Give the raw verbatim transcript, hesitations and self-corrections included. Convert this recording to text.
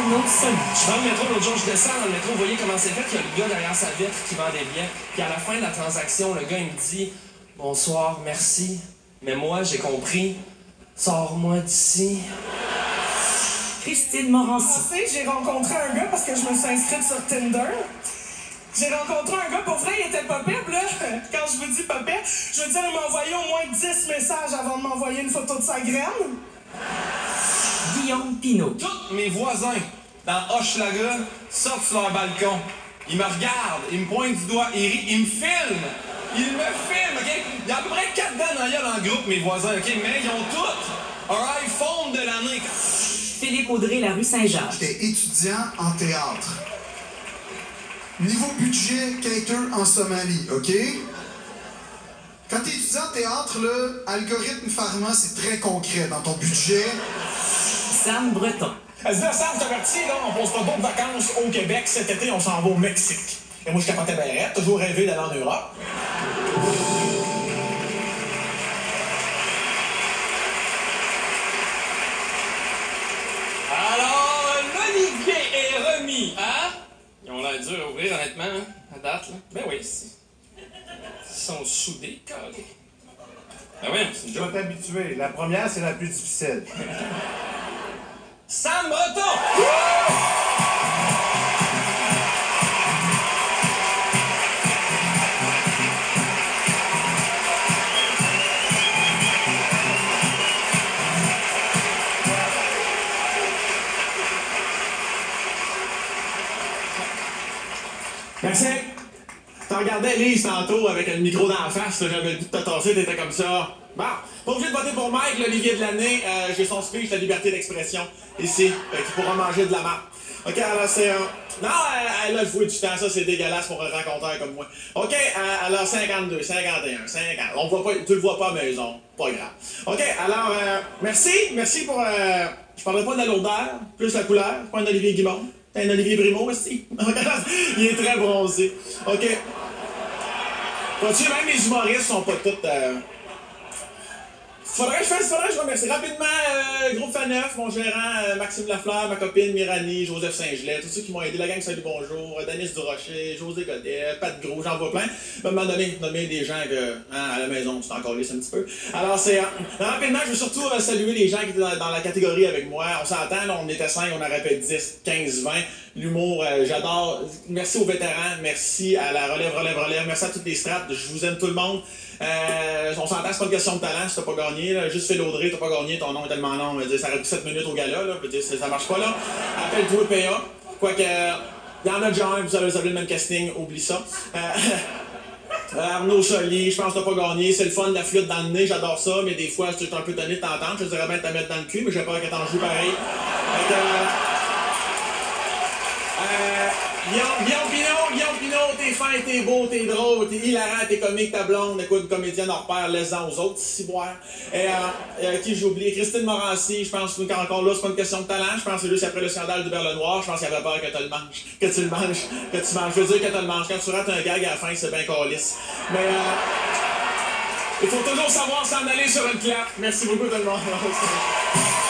Arnaud Soli. Je prends le métro, l'autre jour, je descends dans le métro, vous voyez comment c'est fait, il y a le gars derrière sa vitre qui vend des billets. Puis à la fin de la transaction, le gars, il me dit « Bonsoir, merci, mais moi, j'ai compris, sors-moi d'ici. » Christine Morancy. J'ai rencontré un gars parce que je me suis inscrite sur Tinder. J'ai rencontré un gars, pour vrai, il était pas pire, là. Quand je vous dis pas pire, je veux dire, il m'a envoyé au moins dix messages avant de m'envoyer une photo de sa graine. Guillaume Pinault. Tous mes voisins dans Hochelaga sortent sur leur balcon. Ils me regardent, ils me pointent du doigt, ils rient, ils me filment. Ils me filment, OK? Il y a à peu près quatre dents dans le groupe, mes voisins, OK? Mais ils ont tous un iPhone de l'année. Philippe Audrey, la rue Saint-Jacques. J'étais étudiant en théâtre. Niveau budget, cater en Somalie, OK? Quand t'es étudiant en théâtre, là, algorithme pharma, c'est très concret dans ton budget. Sam Breton. Elle se dit, Sam, t'as averti, là, on pose pas d'autres vacances au Québec. Cet été, on s'en va au Mexique. Et moi, je capotais bien raide, toujours rêvé d'aller en Europe. Alors, l'Olivier est remis, hein? Ils ont l'air durs à ouvrir, honnêtement, hein, à date, là. Ben oui, c'est... Ils sont soudés, calés. Ben oui, c'est une Tu joke. vas t'habituer. La première, c'est la plus difficile. Sam Breton! Merci. T'en regardais Lise tantôt avec le micro dans la face, là, j'avais le goût de te tasser, t'étais comme ça. Bon, pas obligé de voter pour Mike, l'Olivier de l'année. Euh, J'ai son speech, la liberté d'expression, ici, euh, qui pourra manger de la marque. OK, alors c'est... Euh... Non, elle, elle a joué du temps, ça c'est dégueulasse pour un rencontreur comme moi. OK, euh, alors cinquante-deux, cinquante et un, cinquante. On voit pas, tu le vois pas à la maison, pas grave. OK, alors, euh, merci, merci pour... Euh... Je parlerai pas de la lourdeur, plus la couleur, pas un Olivier Guimond. T'es un Olivier Brimo, aussi. Il est très bronzé. OK. Vois-tu, même les humoristes sont pas tous... Euh... Faudrait que je fasse, faudrait que je remercie rapidement euh, Groupe Faneuf, mon gérant euh, Maxime Lafleur, ma copine Mirani, Joseph Saint-Gelais, tous ceux qui m'ont aidé, la gang Salut Bonjour, euh, Denis Durocher, José Godet, Pat Gros, j'en vois plein. À un moment donné, nommer des gens que, hein, à la maison, c'est encore lisse un petit peu. Alors, c'est... Euh, rapidement, je veux surtout euh, saluer les gens qui étaient dans, dans la catégorie avec moi. On s'entend, là, on était cinq, on aurait fait dix, quinze, vingt. L'humour, euh, j'adore. Merci aux vétérans, merci à la relève, relève, relève. Merci à toutes les strates, je vous aime tout le monde. Euh, on s'entend, c'est pas une question de talent si t'as pas gagné. Là. Juste Phil Audrey, t'as pas gagné, ton nom est tellement long. Dire, ça aurait pris sept minutes au gala, là. Dire, ça marche pas là. Appelle-toi P A. Quoique, il y en a déjà un, vous avez, vous avez le même casting, oublie ça. Euh, Arnaud Soli, je pense que t'as pas gagné. C'est le fun, la flûte dans le nez, j'adore ça, mais des fois, je suis un peu tanné de t'entendre. Je dirais bien de te mettre dans le cul, mais j'ai peur que t'en joues pareil. Donc, euh, euh, Guillaume, Guillaume Pinot, Guillaume Pinot, t'es fin, t'es beau, t'es drôle, t'es hilarant, t'es comique, ta blonde, écoute, une comédienne hors pair, laisse-en aux autres, si boire. Et euh, euh, qui j'ai oublié? Christine Morancy, je pense qu'encore là, c'est pas une question de talent, je pense que c'est juste après le scandale du beurre le noir, je pense qu'il avait peur que tu le manges, que tu le manges, que tu manges. Je veux dire que tu le manges. Quand tu rates un gag à la fin, c'est bien calisse. Mais euh, il faut toujours savoir s'en aller sur une clap. Merci beaucoup tout le monde.